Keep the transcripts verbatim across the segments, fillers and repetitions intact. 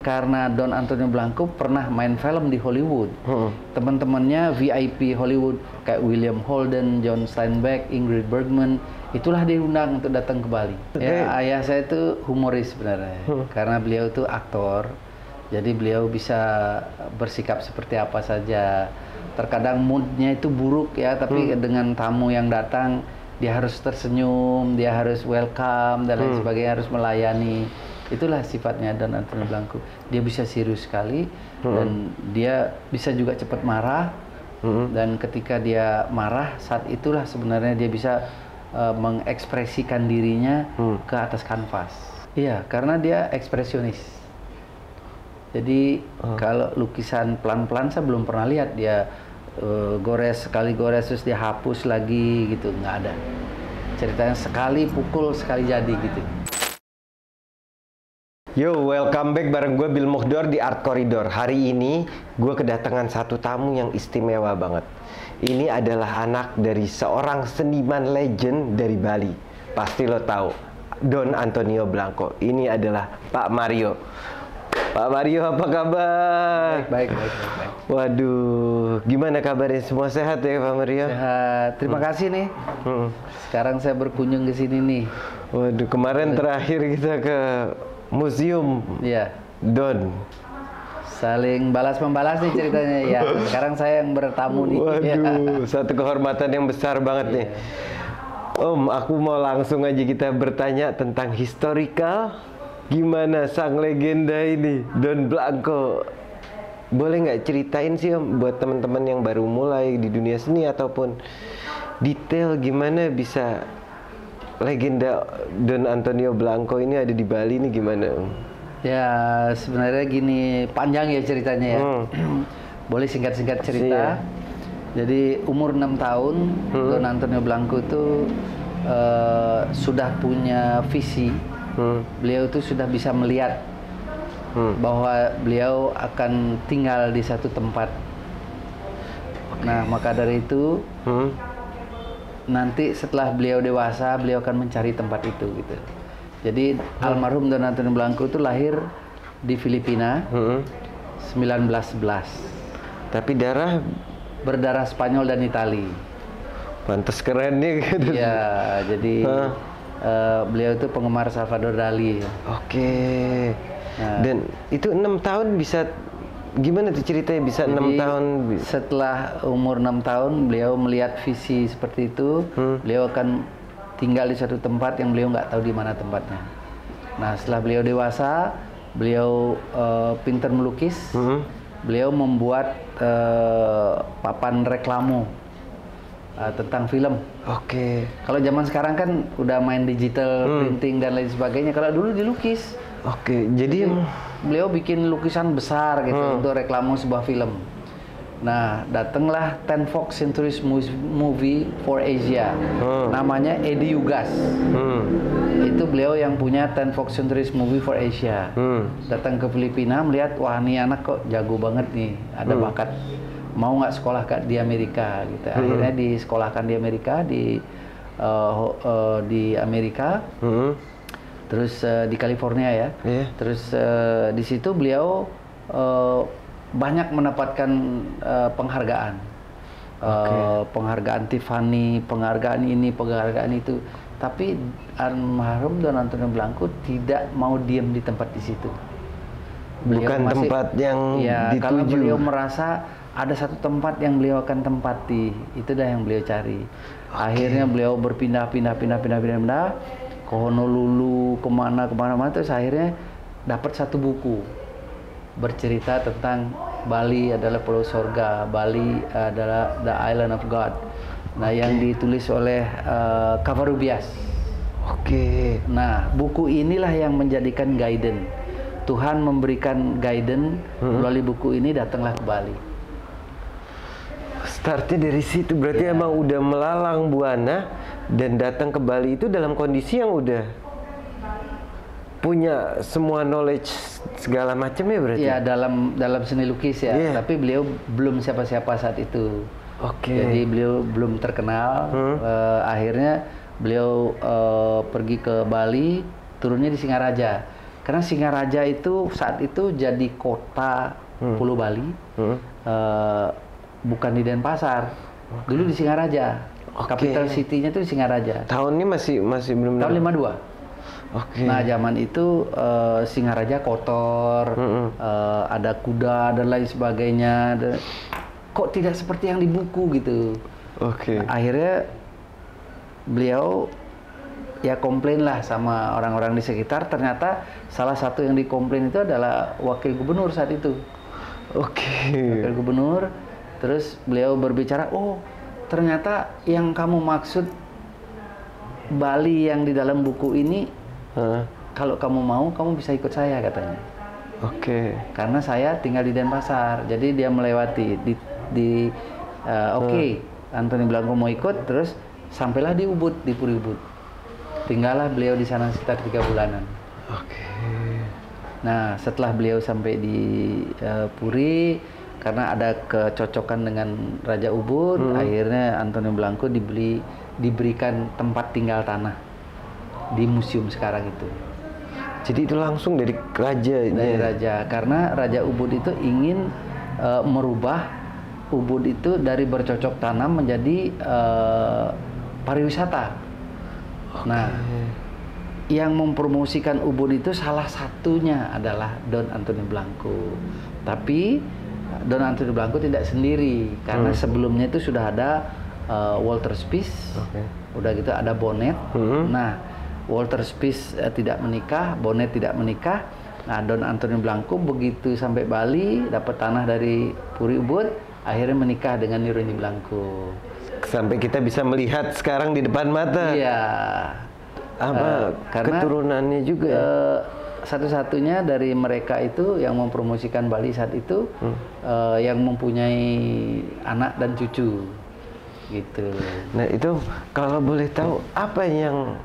karena Don Antonio Blanco pernah main film di Hollywood. Hmm. Teman-temannya V I P Hollywood kayak William Holden, John Steinbeck, Ingrid Bergman, itulah diundang untuk datang ke Bali. Ya, ayah saya itu humoris sebenarnya, hmm. karena beliau itu aktor. Jadi beliau bisa bersikap seperti apa saja. Terkadang moodnya itu buruk ya, tapi hmm. dengan tamu yang datang dia harus tersenyum, dia harus welcome dan lain hmm. sebagainya, harus melayani. Itulah sifatnya Don Antonio Blanco. Dia bisa serius sekali hmm. dan dia bisa juga cepat marah. Hmm. Dan ketika dia marah, saat itulah sebenarnya dia bisa uh, mengekspresikan dirinya hmm. ke atas kanvas. Iya, karena dia ekspresionis. Jadi hmm. kalau lukisan pelan-pelan saya belum pernah lihat dia uh, gores sekali gores terus dia hapus lagi gitu, nggak ada. Ceritanya sekali pukul sekali jadi gitu. Yo, welcome back bareng gue Bill Mukhdor di Art Corridor. Hari ini gue kedatangan satu tamu yang istimewa banget. Ini adalah anak dari seorang seniman legend dari Bali. Pasti lo tahu, Don Antonio Blanco. Ini adalah Pak Mario. Pak Mario, apa kabar? Baik, baik, baik, baik, baik. Waduh, gimana kabarnya? Semua sehat ya Pak Mario? Sehat. Terima hmm. kasih nih. Hmm. Sekarang saya berkunjung ke sini nih. Waduh, kemarin Waduh. terakhir kita ke Museum ya. Don. Saling balas membalas nih ceritanya ya. Sekarang saya yang bertamu nih. Waduh, satu kehormatan yang besar banget nih. Om, aku mau langsung aja kita bertanya tentang historical. Gimana sang legenda ini, Don Blanco? Boleh nggak ceritain sih Om, buat teman-teman yang baru mulai di dunia seni ataupun detail gimana bisa legenda Don Antonio Blanco ini ada di Bali ini gimana? Ya sebenarnya gini, panjang ya ceritanya ya. Hmm. Boleh singkat-singkat cerita. Iya. Jadi umur enam tahun hmm. Don Antonio Blanco itu uh, sudah punya visi. Hmm. Beliau itu sudah bisa melihat hmm. bahwa beliau akan tinggal di satu tempat. Okay. Nah maka dari itu. Hmm. Nanti setelah beliau dewasa, beliau akan mencari tempat itu gitu. Jadi hmm. almarhum Don Antonio Blanco itu lahir di Filipina hmm. sembilan belas sebelas. Tapi darah berdarah Spanyol dan Itali. Pantes keren nih gitu. Iya, jadi huh? uh, beliau itu penggemar Salvador Dali. Oke. Okay. Nah, dan itu enam tahun bisa gimana tuh ceritanya bisa enam tahun? Setelah umur enam tahun, beliau melihat visi seperti itu, hmm. beliau akan tinggal di suatu tempat yang beliau nggak tahu di mana tempatnya. Nah, setelah beliau dewasa, beliau uh, pintar melukis, hmm. beliau membuat uh, papan reklamo uh, tentang film. Oke. Okay. Kalau zaman sekarang kan udah main digital, hmm. printing dan lain sebagainya. Kalau dulu dilukis. Oke, okay. jadi, jadi beliau bikin lukisan besar gitu hmm. untuk reklame sebuah film. Nah, datanglah ten Fox Centuries Movie for Asia. Hmm. Namanya Eddie Ugas. Hmm. Itu beliau yang punya ten Fox Centuries Movie for Asia. Hmm. Datang ke Filipina melihat, wah ini anak kok jago banget nih, ada hmm. bakat. Mau nggak sekolah di Amerika gitu. Hmm. Akhirnya disekolahkan di Amerika di uh, uh, di Amerika. Hmm. Terus uh, di California ya, yeah. terus uh, di situ beliau uh, banyak mendapatkan uh, penghargaan, okay. uh, penghargaan Tiffany, penghargaan ini, penghargaan itu. Tapi almarhum Don Antonio Blanco tidak mau diam di tempat di situ. Beliau Bukan masih, tempat yang ya, dituju. Karena beliau merasa ada satu tempat yang beliau akan tempati, itu dah yang beliau cari. Okay. Akhirnya beliau berpindah-pindah, pindah-pindah, pindah-pindah. Ke Honolulu, kemana, kemana-mana, terus akhirnya dapat satu buku bercerita tentang Bali adalah pulau sorga, Bali adalah the island of God. Nah, okay. yang ditulis oleh uh, Covarrubias. Oke. Okay. Nah, buku inilah yang menjadikan guidance. Tuhan memberikan guidance hmm. melalui buku ini, datanglah ke Bali. Startnya dari situ berarti ya. Emang udah melalang buana dan datang ke Bali itu dalam kondisi yang udah punya semua knowledge segala macam ya berarti? Ya dalam dalam seni lukis ya, yeah. tapi beliau belum siapa-siapa saat itu. Oke. Okay. Jadi beliau belum terkenal. Hmm. Uh, akhirnya beliau uh, pergi ke Bali, turunnya di Singaraja. Karena Singaraja itu saat itu jadi kota hmm. Pulau Bali, hmm. uh, bukan di Denpasar. Okay. Dulu di Singaraja. Okay. Capital city-nya itu di Singaraja. Tahunnya masih masih belum. Tahun lima puluh dua. Oke. Okay. Nah, zaman itu uh, Singaraja kotor, hmm. uh, ada kuda dan lain sebagainya. Dan, kok tidak seperti yang di buku gitu. Oke. Okay. Nah, akhirnya beliau ya komplain lah sama orang-orang di sekitar. Ternyata salah satu yang dikomplain itu adalah wakil gubernur saat itu. Oke. Okay. Wakil gubernur. Terus beliau berbicara, oh ternyata yang kamu maksud Bali yang di dalam buku ini, huh? Kalau kamu mau, kamu bisa ikut saya katanya. Oke. Okay. Karena saya tinggal di Denpasar, jadi dia melewati di, di uh, oke, okay, huh? Anthony Blanco mau ikut, terus sampailah di Ubud, di Puri Ubud. Tinggallah beliau di sana sekitar tiga bulanan. Oke. Okay. Nah, setelah beliau sampai di uh, Puri, karena ada kecocokan dengan Raja Ubud, hmm. akhirnya Anthony Blanco dibeli, diberikan tempat tinggal tanah di museum sekarang itu. Jadi itu langsung dari raja. Dari raja, karena Raja Ubud itu ingin uh, merubah Ubud itu dari bercocok tanam menjadi uh, pariwisata. Okay. Nah, yang mempromosikan Ubud itu salah satunya adalah Don Anthony Blanco. Tapi Don Anthony Blanco tidak sendiri, karena hmm. sebelumnya itu sudah ada uh, Walter Spies, okay. udah gitu ada Bonnet. Hmm. Nah, Walter Spies uh, tidak menikah, Bonnet tidak menikah. Nah, Don Anthony Blanco begitu sampai Bali, dapat tanah dari Puri Ubud, akhirnya menikah dengan Nironi Blanco. Sampai kita bisa melihat sekarang di depan mata. Iya. Apa uh, karena keturunannya juga. Uh, satu-satunya dari mereka itu yang mempromosikan Bali saat itu hmm. uh, yang mempunyai anak dan cucu, gitu. Nah itu kalau boleh tahu apa yang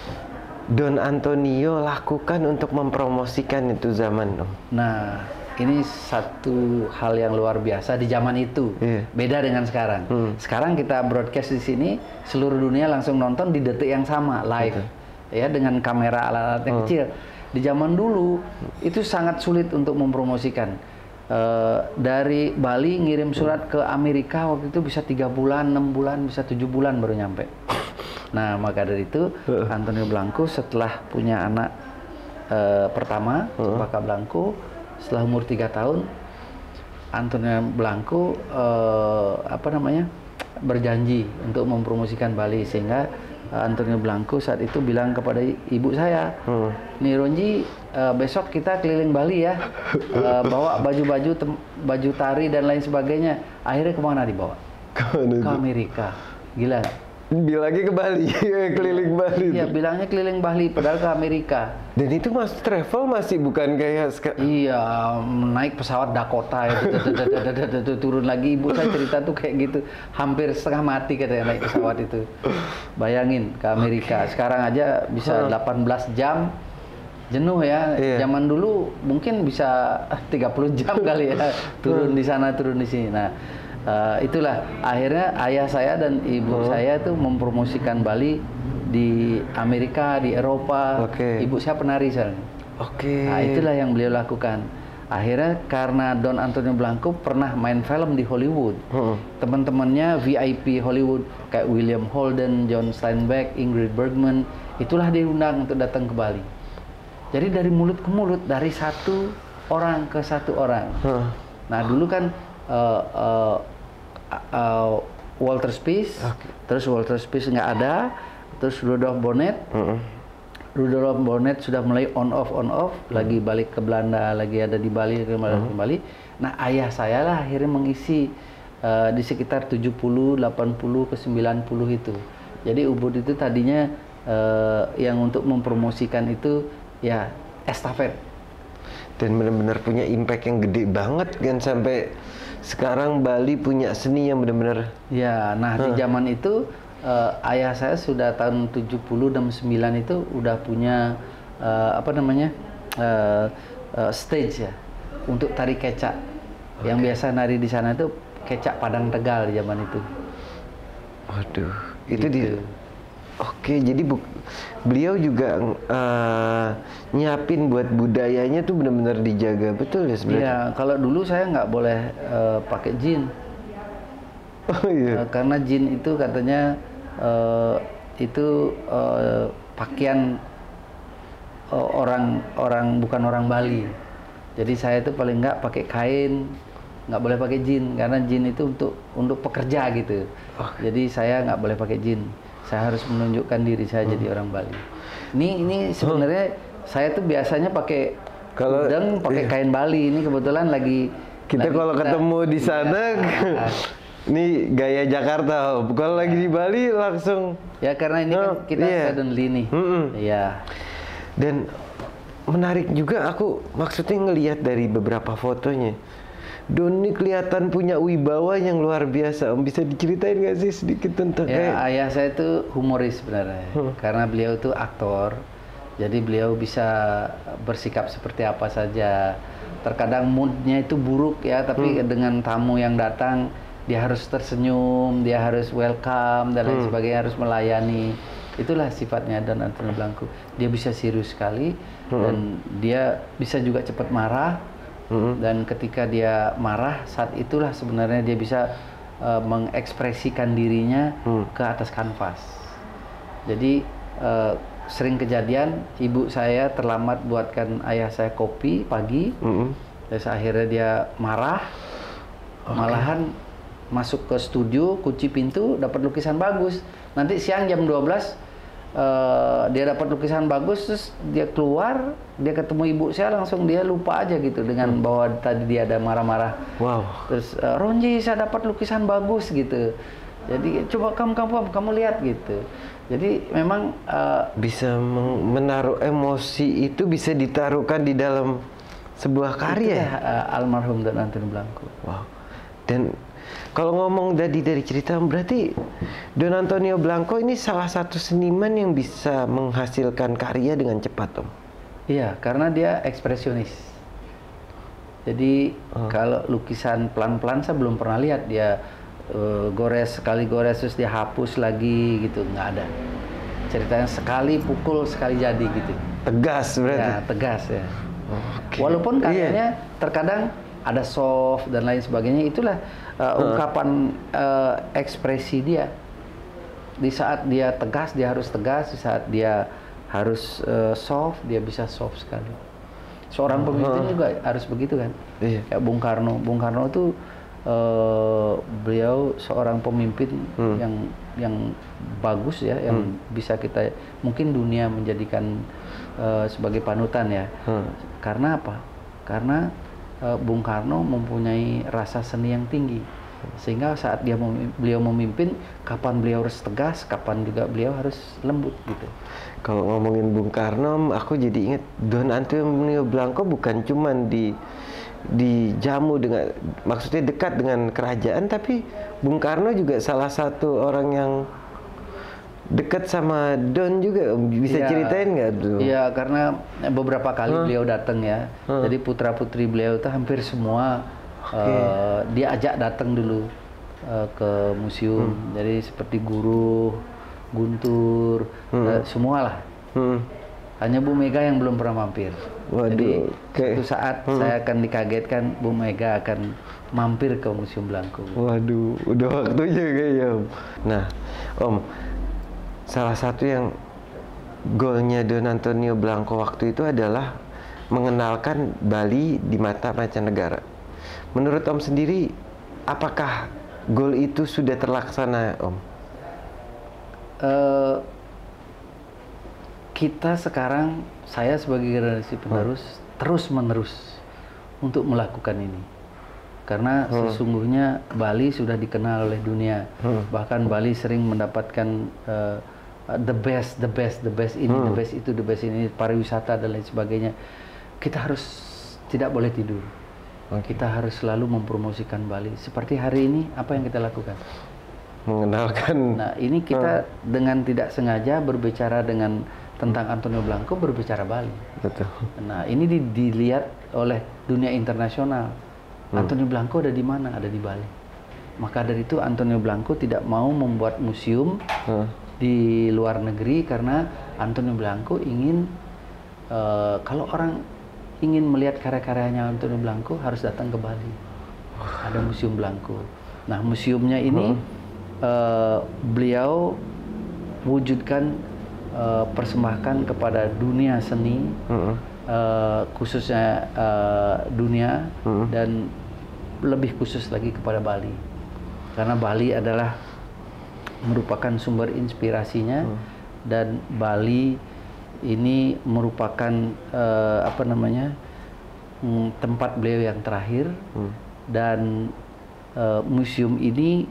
Don Antonio lakukan untuk mempromosikan itu zaman Om? Nah, ini satu hal yang luar biasa di zaman itu, yeah. beda dengan sekarang. Hmm. Sekarang kita broadcast di sini, seluruh dunia langsung nonton di detik yang sama, live, okay. ya dengan kamera alat-alat yang hmm. kecil. Di zaman dulu itu sangat sulit untuk mempromosikan. Uh, dari Bali ngirim surat ke Amerika waktu itu bisa tiga bulan, enam bulan, bisa tujuh bulan baru nyampe. Nah, maka dari itu Anthony Blanco setelah punya anak uh, pertama, Cempaka Blanco, setelah umur tiga tahun, Anthony Blanco uh, apa namanya berjanji untuk mempromosikan Bali, sehingga Anthony Blanco saat itu bilang kepada ibu saya, hmm. nih Ronji, uh, besok kita keliling Bali ya, uh, bawa baju-baju, baju tari dan lain sebagainya. Akhirnya kemana dibawa? Ke Amerika. Gila nggak? Bilangnya ke Bali, keliling Bali. Iya, bilangnya keliling Bali, padahal ke Amerika. Dan itu mas travel masih bukan kayak iya, naik pesawat Dakota itu turun lagi. Ibu saya cerita tuh kayak gitu, hampir setengah mati katanya naik pesawat itu. Bayangin ke Amerika. Okay. Sekarang aja bisa delapan belas jam, jenuh ya. Iya. Zaman dulu mungkin bisa tiga puluh jam kali ya, turun di sana turun di sini. Nah, Uh, itulah akhirnya ayah saya dan ibu oh. saya tuh mempromosikan Bali di Amerika, di Eropa. Okay. Ibu saya penari soalnya. Oke. Okay. Nah, itulah yang beliau lakukan. Akhirnya karena Don Anthony Blanco pernah main film di Hollywood, hmm. teman-temannya V I P Hollywood kayak William Holden, John Steinbeck, Ingrid Bergman, itulah diundang untuk datang ke Bali. Jadi dari mulut ke mulut, dari satu orang ke satu orang. Hmm. Nah dulu kan uh, uh, Uh, Walter Spies, okay. terus Walter Spies nggak ada, terus Rudolf Bonnet, mm-hmm. Rudolf Bonnet sudah mulai on off on off, mm-hmm. lagi balik ke Belanda, lagi ada di Bali, kembali mm-hmm. Bali. Nah ayah saya lah akhirnya mengisi uh, di sekitar tujuh puluh, delapan puluh ke sembilan puluh itu. Jadi Ubud itu tadinya uh, yang untuk mempromosikan itu ya estafet. Dan benar-benar punya impact yang gede banget kan, sampai sekarang Bali punya seni yang benar-benar. Ya, nah huh. di zaman itu uh, ayah saya sudah tahun tujuh puluh dan sembilan itu udah punya uh, apa namanya uh, uh, stage ya untuk tari kecak. Okay. Yang biasa nari di sana itu kecak Padang Tegal di zaman itu. Waduh, itu gitu. di Oke, jadi bu beliau juga uh, nyiapin buat budayanya tuh benar-benar dijaga, betul ya sebenarnya? Iya, kalau dulu saya nggak boleh uh, pakai jin. Oh iya. Uh, karena jin itu katanya uh, itu uh, pakaian uh, orang orang bukan orang Bali. Jadi saya itu paling nggak pakai kain, nggak boleh pakai jin karena jin itu untuk untuk pekerja gitu. Oh. Jadi saya nggak boleh pakai jin. Saya harus menunjukkan diri saya hmm. jadi orang Bali. Ini ini sebenarnya hmm. saya tuh biasanya pakai kalau udeng, pakai iya. kain Bali. Ini kebetulan lagi kita lagi kalau kita, ketemu di sana, ya. Ini gaya Jakarta. Kalau lagi di Bali langsung. Ya karena ini oh, kan kita yeah. suddenly nih. Iya. Mm-mm. Yeah. Dan menarik juga aku maksudnya ngelihat dari beberapa fotonya. Don ini kelihatan punya wibawa yang luar biasa. Om bisa diceritain nggak sih sedikit tentang ya, kayak... ayah saya itu humoris sebenarnya, hmm. karena beliau itu aktor, jadi beliau bisa bersikap seperti apa saja. Terkadang moodnya itu buruk ya, tapi hmm. dengan tamu yang datang dia harus tersenyum, dia harus welcome dan lain hmm. sebagainya, harus melayani. Itulah sifatnya Don Antonio Blanco. Dia bisa serius sekali hmm. dan dia bisa juga cepat marah. Mm-hmm. Dan ketika dia marah, saat itulah sebenarnya dia bisa uh, mengekspresikan dirinya mm. ke atas kanvas. Jadi uh, sering kejadian ibu saya terlambat buatkan ayah saya kopi pagi, mm-hmm. terus akhirnya dia marah, okay. malahan masuk ke studio, kunci pintu, dapat lukisan bagus. Nanti siang jam dua belas Uh, dia dapat lukisan bagus, terus dia keluar, dia ketemu ibu saya, langsung dia lupa aja gitu dengan hmm. bahwa tadi dia ada marah-marah. Wow. Terus uh, Ronji, saya dapat lukisan bagus gitu. Jadi coba kamu kamu kamu lihat gitu. Jadi memang uh, bisa menaruh emosi itu bisa ditaruhkan di dalam sebuah karya. Itulah, uh, almarhum Don Antonio Blanco. Wow. Dan kalau ngomong dari dari cerita, berarti Don Antonio Blanco ini salah satu seniman yang bisa menghasilkan karya dengan cepat, Om. Iya, karena dia ekspresionis. Jadi oh. kalau lukisan pelan-pelan saya belum pernah lihat dia uh, gores sekali gores terus dia hapus lagi gitu, nggak ada. Ceritanya sekali pukul sekali jadi gitu. Tegas berarti. Ya, tegas ya. Oh, okay. Walaupun karyanya yeah. terkadang ada soft dan lain sebagainya, itulah uh, ungkapan uh, ekspresi dia. Di saat dia tegas, dia harus tegas. Di saat dia harus uh, soft, dia bisa soft sekali. Seorang pemimpin uh. juga harus begitu kan. Iya. Kayak Bung Karno. Bung Karno itu uh, beliau seorang pemimpin hmm. yang yang bagus ya, yang hmm. bisa kita mungkin dunia menjadikan uh, sebagai panutan ya. Hmm. Karena apa? Karena Bung Karno mempunyai rasa seni yang tinggi, sehingga saat dia mem beliau memimpin, kapan beliau harus tegas, kapan juga beliau harus lembut gitu. Kalau ngomongin Bung Karno, aku jadi ingat Don Antonio Blanco bukan cuman di dijamu dengan, maksudnya dekat dengan kerajaan, tapi Bung Karno juga salah satu orang yang dekat sama Don juga. Bisa ya, ceritain nggak dulu? Iya, karena beberapa kali huh? beliau datang ya. Huh? Jadi putra putri beliau itu hampir semua okay. uh, diajak datang dulu uh, ke museum. Hmm. Jadi seperti Guru, Guntur, hmm. uh, semualah. Hmm. Hanya Bu Mega yang belum pernah mampir. Waduh, jadi okay. suatu saat hmm. saya akan dikagetkan Bu Mega akan mampir ke Museum Blanco. Waduh, udah waktunya kayaknya. Nah, Om, salah satu yang golnya Don Antonio Blanco waktu itu adalah mengenalkan Bali di mata mancanegara. Menurut Om sendiri, apakah gol itu sudah terlaksana, Om? Uh, kita sekarang, saya sebagai generasi penerus, hmm. terus menerus untuk melakukan ini. Karena hmm. sesungguhnya Bali sudah dikenal oleh dunia. Hmm. Bahkan Bali sering mendapatkan uh, the best, the best, the best ini, hmm. the best itu, the best ini, pariwisata dan lain sebagainya. Kita harus tidak boleh tidur. Okay. Kita harus selalu mempromosikan Bali. Seperti hari ini, apa yang kita lakukan? Mengenalkan. Nah, ini kita hmm. dengan tidak sengaja berbicara dengan tentang Antonio Blanco, berbicara Bali. Betul. Nah, ini di, dilihat oleh dunia internasional. Hmm. Antonio Blanco ada di mana? Ada di Bali. Maka dari itu Antonio Blanco tidak mau membuat museum hmm. di luar negeri karena Antonio Blanco ingin uh, kalau orang ingin melihat karya-karyanya Antonio Blanco harus datang ke Bali. Ada Museum Blanco. Nah, museumnya ini hmm. uh, beliau wujudkan, uh, persembahkan kepada dunia seni, hmm. uh, khususnya uh, dunia hmm. dan lebih khusus lagi kepada Bali. Karena Bali adalah merupakan sumber inspirasinya hmm. dan Bali ini merupakan uh, apa namanya mm, tempat beliau yang terakhir hmm. dan uh, museum ini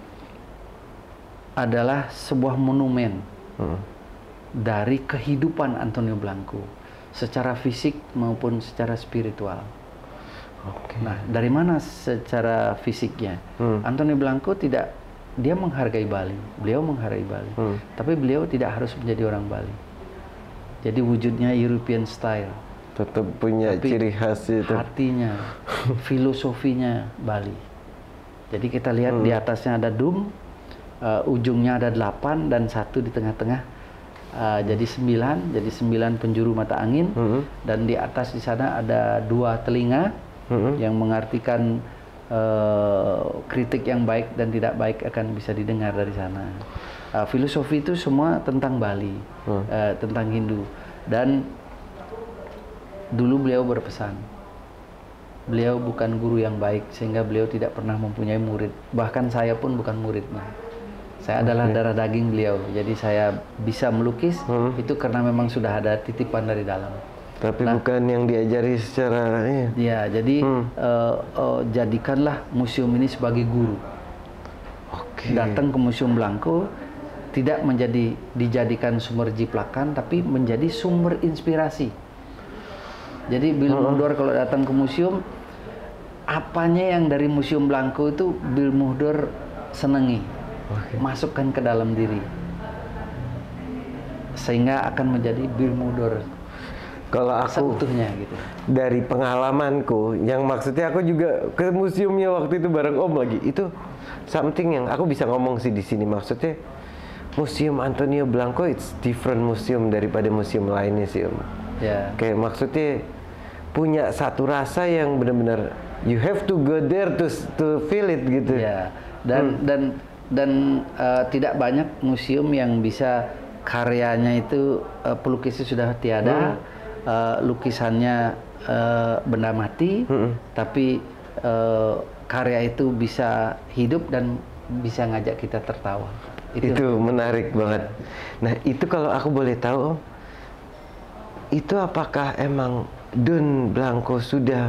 adalah sebuah monumen hmm. dari kehidupan Antonio Blanco secara fisik maupun secara spiritual. Okay. Nah, dari mana secara fisiknya? Hmm. Antonio Blanco tidak, dia menghargai Bali, beliau menghargai Bali, hmm. tapi beliau tidak harus menjadi orang Bali. Jadi wujudnya European style. Tetap punya tapi ciri khas itu. Hatinya, filosofinya Bali. Jadi kita lihat hmm. di atasnya ada dome, uh, ujungnya ada delapan dan satu di tengah-tengah. Uh, jadi sembilan, jadi sembilan penjuru mata angin, hmm. dan di atas di sana ada dua telinga. Hmm. Yang mengartikan uh, kritik yang baik dan tidak baik akan bisa didengar dari sana. Uh, filosofi itu semua tentang Bali, hmm. uh, tentang Hindu. Dan dulu beliau berpesan, beliau bukan guru yang baik sehingga beliau tidak pernah mempunyai murid. Bahkan saya pun bukan muridnya. Saya okay. adalah darah daging beliau. Jadi saya bisa melukis hmm. itu karena memang sudah ada titipan dari dalam. Tapi nah, bukan yang diajari secara ya. Ya, jadi hmm. uh, uh, jadikanlah museum ini sebagai guru. Okay. Datang ke Museum Blanco tidak menjadi dijadikan sumber jiplakan, tapi menjadi sumber inspirasi. Jadi Bill hmm. Muhdor kalau datang ke museum, apanya yang dari Museum Blanco itu Bill Muhdor senangi, okay. masukkan ke dalam diri, sehingga akan menjadi Bill Muhdor. Kalau aku seutuhnya gitu. Dari pengalamanku, yang maksudnya aku juga ke museumnya waktu itu bareng Om lagi. Itu something yang aku bisa ngomong sih di sini. Maksudnya Museum Antonio Blanco it's different museum daripada museum lainnya sih Om. Yeah. Kayak maksudnya punya satu rasa yang benar-benar you have to go there to to feel it gitu. Ya. Dan hmm. dan dan uh, tidak banyak museum yang bisa karyanya itu uh, pelukisnya sudah tiada. Hmm. Uh, lukisannya uh, benda mati, hmm. tapi uh, karya itu bisa hidup dan bisa ngajak kita tertawa. Itu, itu menarik banget. Nah, itu kalau aku boleh tahu, Om, itu apakah emang Don Blanco sudah,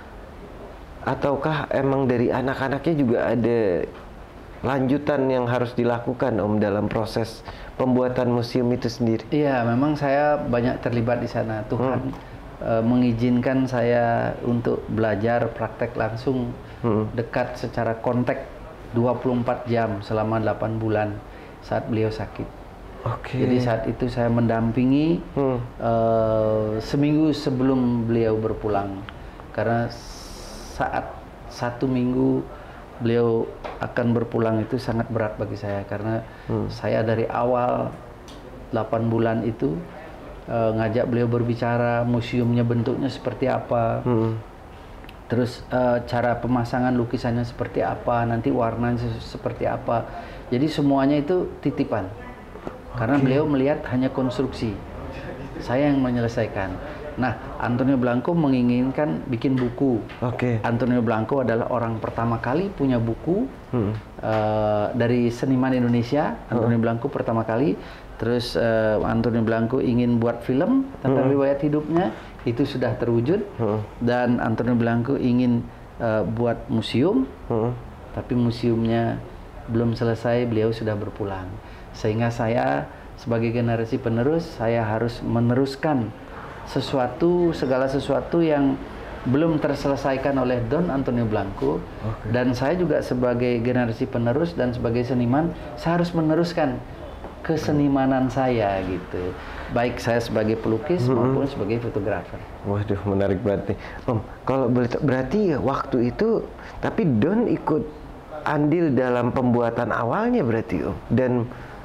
ataukah emang dari anak-anaknya juga ada lanjutan yang harus dilakukan Om dalam proses pembuatan museum itu sendiri? Iya, memang saya banyak terlibat di sana. Tuhan hmm. e, mengizinkan saya untuk belajar praktek langsung hmm. dekat secara kontak dua puluh empat jam selama delapan bulan saat beliau sakit. Okay. Jadi saat itu saya mendampingi hmm. e, seminggu sebelum beliau berpulang. Karena saat satu minggu beliau akan berpulang itu sangat berat bagi saya karena hmm. saya dari awal delapan bulan itu uh, ngajak beliau berbicara museumnya bentuknya seperti apa, hmm. terus uh, cara pemasangan lukisannya seperti apa, nanti warnanya seperti apa. Jadi semuanya itu titipan karena okay. beliau melihat hanya konstruksi, saya yang menyelesaikan. Nah, Antonio Blanco menginginkan bikin buku. Oke. Okay. Antonio Blanco adalah orang pertama kali punya buku hmm. uh, dari seniman Indonesia. Antonio hmm. Blanco pertama kali. Terus uh, Antonio Blanco ingin buat film tentang hmm. riwayat hidupnya, itu sudah terwujud. Hmm. Dan Antonio Blanco ingin uh, buat museum, hmm. tapi museumnya belum selesai. Beliau sudah berpulang. Sehingga saya sebagai generasi penerus, saya harus meneruskan sesuatu, segala sesuatu yang belum terselesaikan oleh Don Antonio Blanco. Okay. Dan saya juga sebagai generasi penerus dan sebagai seniman, saya harus meneruskan kesenimanan saya gitu. Baik saya sebagai pelukis mm-hmm. maupun sebagai fotografer. Waduh, menarik banget nih. Om, kalau boleh berarti waktu itu, tapi Don ikut andil dalam pembuatan awalnya berarti Om. Dan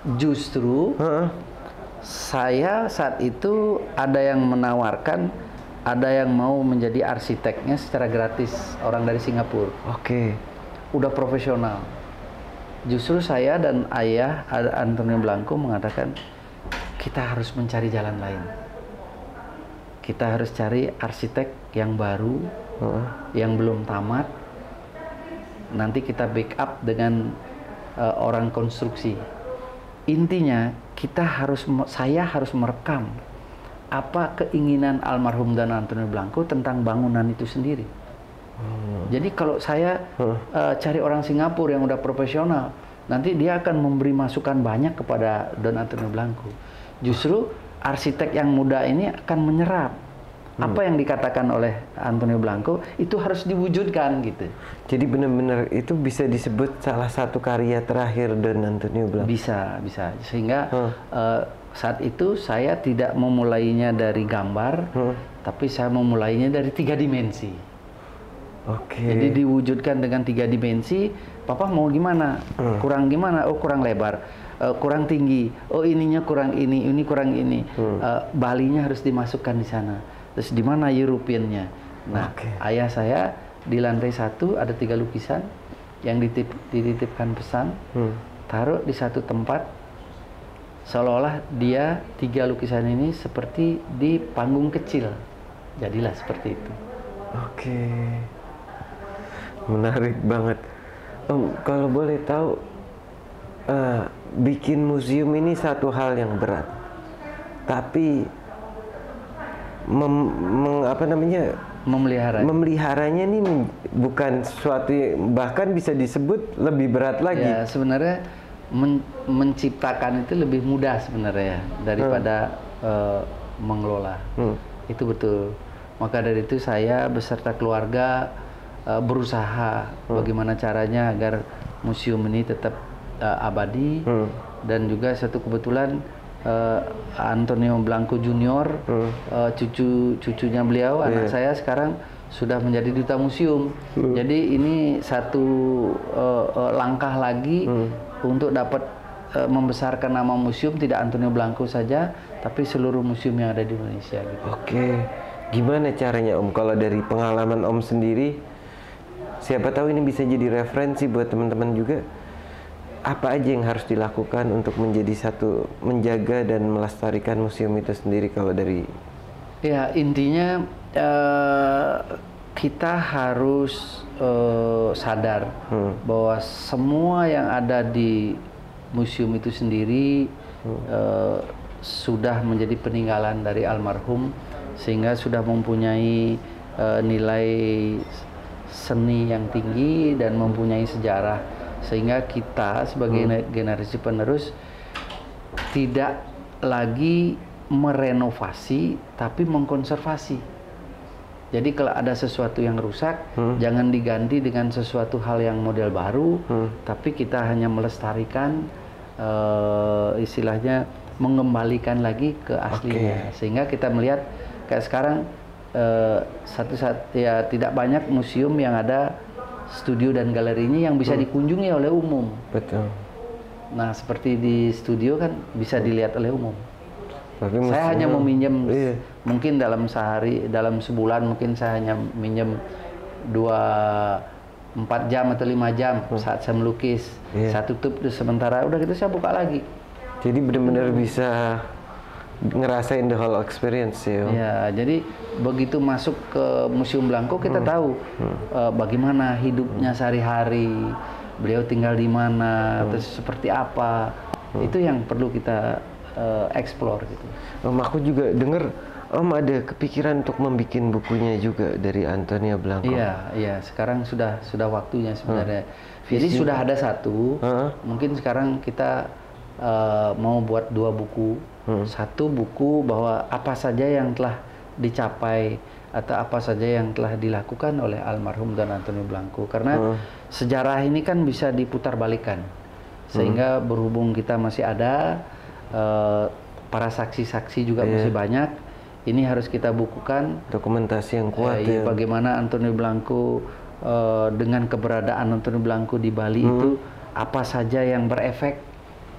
Justru Heeh. saya saat itu ada yang menawarkan, ada yang mau menjadi arsiteknya secara gratis, orang dari Singapura. Oke. Udah profesional. Justru saya dan ayah Antonio Blanco mengatakan kita harus mencari jalan lain. Kita harus cari arsitek yang baru, Heeh. yang belum tamat. Nanti kita backup dengan uh, orang konstruksi. Intinya kita harus, saya harus merekam apa keinginan almarhum dan Antonio Blanco tentang bangunan itu sendiri. Hmm. Jadi kalau saya hmm. uh, cari orang Singapura yang udah profesional, nanti dia akan memberi masukan banyak kepada Don Antonio Blanco. Justru arsitek yang muda ini akan menyerap hmm. apa yang dikatakan oleh Antonio Blanco itu harus diwujudkan gitu. Jadi benar-benar itu bisa disebut salah satu karya terakhir Don Antonio Blanco. Bisa, bisa. Sehingga hmm. uh, saat itu saya tidak memulainya dari gambar, hmm. tapi saya memulainya dari tiga dimensi. Oke. Okay. Jadi diwujudkan dengan tiga dimensi. Papa mau gimana? Hmm. Kurang gimana? Oh kurang lebar, uh, kurang tinggi. Oh ininya kurang ini, ini kurang ini. Hmm. Uh, balinya harus dimasukkan di sana. Terus di mana Europeannya? Nah, okay. ayah saya di lantai satu ada tiga lukisan yang ditip, dititipkan pesan, hmm. taruh di satu tempat. Seolah-olah dia tiga lukisan ini seperti di panggung kecil. Jadilah seperti itu. Oke. Menarik banget. Om, kalau boleh tahu, uh, bikin museum ini satu hal yang berat. Tapi mem, meng, apa namanya? Memelihara. Memeliharanya ini bukan sesuatu, bahkan bisa disebut lebih berat lagi. Ya, sebenarnya Men, menciptakan itu lebih mudah sebenarnya daripada hmm. uh, mengelola. Hmm. Itu betul. Maka dari itu saya beserta keluarga uh, berusaha hmm. bagaimana caranya agar museum ini tetap uh, abadi. Hmm. Dan juga satu kebetulan uh, Antonio Blanco Junior, hmm. uh, cucu cucunya beliau, yeah. anak saya sekarang sudah menjadi duta museum. Hmm. Jadi ini satu uh, uh, langkah lagi hmm. untuk dapat uh, membesarkan nama museum, tidak Antonio Blanco saja, tapi seluruh museum yang ada di Indonesia. Gitu. Oke, gimana caranya Om? Kalau dari pengalaman Om sendiri, siapa tahu ini bisa jadi referensi buat teman-teman juga. Apa aja yang harus dilakukan untuk menjadi satu, menjaga dan melestarikan museum itu sendiri kalau dari? Ya, intinya uh, kita harus uh, sadar hmm. bahwa semua yang ada di museum itu sendiri hmm. uh, sudah menjadi peninggalan dari almarhum, sehingga sudah mempunyai uh, nilai seni yang tinggi dan mempunyai sejarah, sehingga kita sebagai hmm. generasi penerus tidak lagi merenovasi tapi mengkonservasi. Jadi kalau ada sesuatu yang rusak, hmm. jangan diganti dengan sesuatu hal yang model baru, hmm. tapi kita hanya melestarikan, uh, istilahnya mengembalikan lagi ke aslinya. Okay. Sehingga kita melihat kayak sekarang uh, satu saat ya tidak banyak museum yang ada studio dan galerinya yang bisa hmm. dikunjungi oleh umum. Betul. Nah seperti di studio kan bisa hmm. dilihat oleh umum. Tapi saya hanya meminjam iya. mungkin dalam sehari, dalam sebulan mungkin saya hanya minjem dua empat jam atau lima jam hmm. saat saya melukis. Iya. Saya tutup sementara, udah gitu saya buka lagi. Jadi benar-benar hmm. bisa ngerasain the whole experience ya. Ya, jadi begitu masuk ke Museum Blanco kita hmm. tahu hmm. Uh, bagaimana hidupnya hmm. sehari-hari, beliau tinggal di mana, hmm. terus seperti apa. Hmm. Itu yang perlu kita Uh, explore gitu. Om, aku juga dengar Om ada kepikiran untuk membuat bukunya juga dari Antonio Blanco. Iya, iya. Sekarang sudah sudah waktunya sebenarnya. Hmm. Jadi Visi sudah ada satu. Hmm. Mungkin sekarang kita uh, mau buat dua buku. Hmm. Satu buku bahwa apa saja yang telah dicapai atau apa saja yang telah dilakukan oleh almarhum Don Antonio Blanco. Karena hmm. sejarah ini kan bisa diputarbalikkan. Sehingga hmm. berhubung kita masih ada, Uh, para saksi-saksi juga yeah. masih banyak. Ini harus kita bukukan. Dokumentasi yang kuat. Uh, ya. Bagaimana Antonio Blanco uh, dengan keberadaan Antonio Blanco di Bali hmm. itu apa saja yang berefek,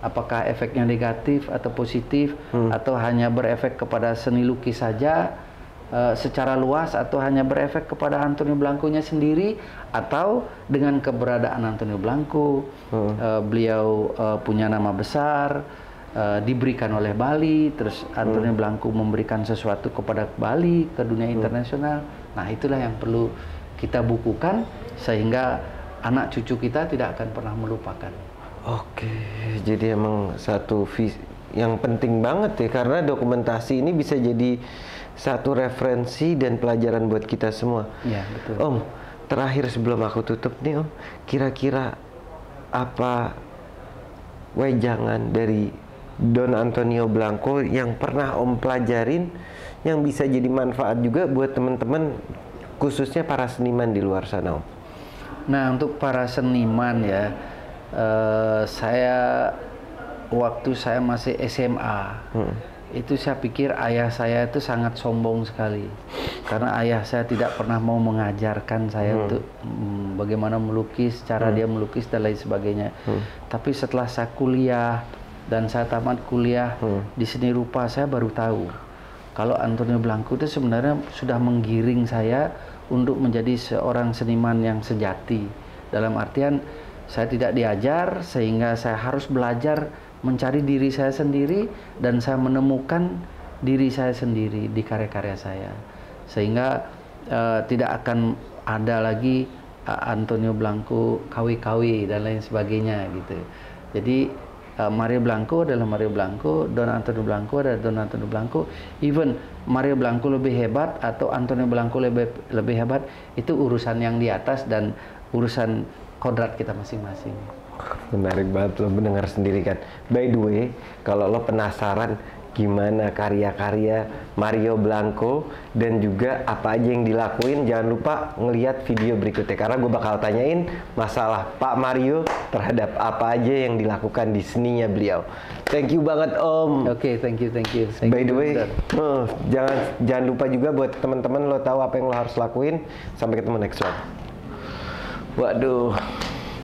apakah efeknya negatif atau positif, hmm. atau hanya berefek kepada seni lukis saja uh, secara luas, atau hanya berefek kepada Antonio Blanco-nya sendiri, atau dengan keberadaan Antonio Blanco, hmm. uh, beliau uh, punya nama besar, uh, diberikan oleh Bali, terus Antonio hmm. Blanco memberikan sesuatu kepada Bali, ke dunia hmm. internasional. Nah, itulah yang perlu kita bukukan sehingga anak cucu kita tidak akan pernah melupakan. Oke, jadi emang satu vis yang penting banget ya, karena dokumentasi ini bisa jadi satu referensi dan pelajaran buat kita semua. Iya, betul. Om, terakhir sebelum aku tutup nih Om, kira-kira apa wejangan dari Don Antonio Blanco yang pernah Om pelajarin yang bisa jadi manfaat juga buat teman-teman, khususnya para seniman di luar sana, Om? Nah, untuk para seniman ya, Uh, saya waktu saya masih S M A, hmm. itu saya pikir ayah saya itu sangat sombong sekali, karena ayah saya tidak pernah mau mengajarkan saya hmm. untuk hmm, bagaimana melukis, cara hmm. dia melukis dan lain sebagainya. Hmm. Tapi setelah saya kuliah dan saya tamat kuliah hmm. di seni rupa, saya baru tahu kalau Antonio Blanco itu sebenarnya sudah menggiring saya untuk menjadi seorang seniman yang sejati. Dalam artian saya tidak diajar, sehingga saya harus belajar mencari diri saya sendiri, dan saya menemukan diri saya sendiri di karya-karya saya, sehingga uh, tidak akan ada lagi uh, Antonio Blanco K W K W dan lain sebagainya gitu. Jadi uh, Mario Blanco adalah Mario Blanco, Don Antonio Blanco adalah Don Antonio Blanco. Even Mario Blanco lebih hebat atau Antonio Blanco lebih lebih hebat, itu urusan yang di atas dan urusan kodrat kita masing-masing. Menarik banget, lo mendengar sendiri kan. By the way, kalau lo penasaran gimana karya-karya Mario Blanco dan juga apa aja yang dilakuin, jangan lupa ngelihat video berikutnya, karena gue bakal tanyain masalah Pak Mario terhadap apa aja yang dilakukan di seninya beliau. Thank you banget Om. Oke, okay, thank you, thank you. Thank By you, the way, uh, jangan jangan lupa juga buat teman-teman, lo tahu apa yang lo harus lakuin. Sampai ketemu next one. Waduh.